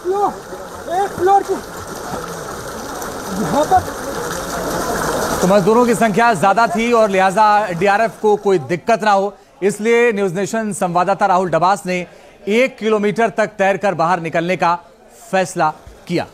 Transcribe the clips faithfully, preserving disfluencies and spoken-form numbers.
Floor एक floor की यहाँ पर तो मजदूरों की संख्या ज्यादा थी और लिहाजा डीआरएफ को कोई दिक्कत ना हो, इसलिए न्यूज नेशन संवाददाता राहुल डबास ने एक किलोमीटर तक तैरकर बाहर निकलने का फैसला किया।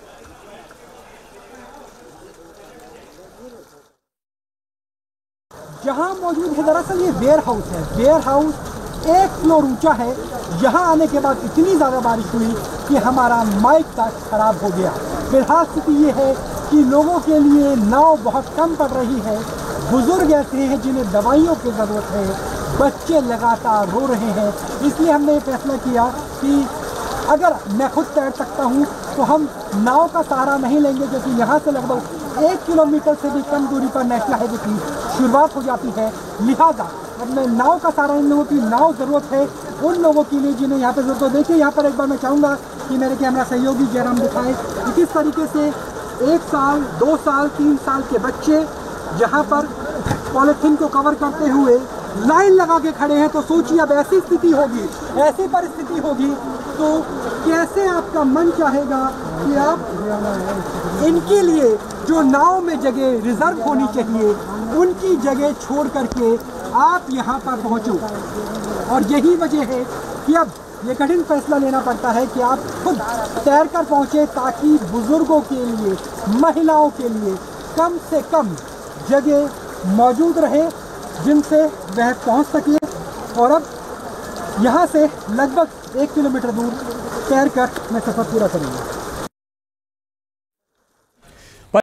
जहां मौजूद है, दरअसल ये वेयर हाउस है। वेयर हाउस एक फ्लोर ऊंचा है। यहाँ आने के बाद इतनी ज़्यादा बारिश हुई कि हमारा माइक तक खराब हो गया। फिलहाल स्थिति ये है कि लोगों के लिए नाव बहुत कम पड़ रही है। बुजुर्ग ऐसे हैं जिन्हें दवाइयों की ज़रूरत है, बच्चे लगातार रो रहे हैं। इसलिए हमने ये फैसला किया कि अगर मैं खुद तैर सकता हूँ तो हम नाव का सहारा नहीं लेंगे, क्योंकि यहाँ से लगभग एक किलोमीटर से भी कम दूरी पर नेशनल हाईवे की शुरुआत हो जाती है। लिहाजा अब मैं नाव का सहारा, इन लोगों की नाव ज़रूरत है उन लोगों के लिए जिन्हें यहाँ पर ज़रूरत है। देखिए यहाँ पर एक बार मैं चाहूँगा कि मेरे कैमरा सहयोगी जयराम दिखाए कि किस तरीके से एक साल, दो साल, तीन साल के बच्चे जहाँ पर पॉलीथीन को कवर करते हुए लाइन लगा के खड़े हैं। तो सोचिए अब ऐसी स्थिति होगी, ऐसी परिस्थिति होगी तो कैसे आपका मन चाहेगा कि आप इनके लिए जो नाव में जगह रिजर्व होनी चाहिए उनकी जगह छोड़ करके आप यहाँ पर पहुँचो। और यही वजह है कि अब ये कठिन फैसला लेना पड़ता है कि आप खुद तैर कर पहुँचे, ताकि बुजुर्गों के लिए, महिलाओं के लिए कम से कम जगह मौजूद रहे जिनसे वह पहुँच सके। और अब यहाँ से लगभग एक किलोमीटर दूर तैर कर मैं सफ़र पूरा करूँगा।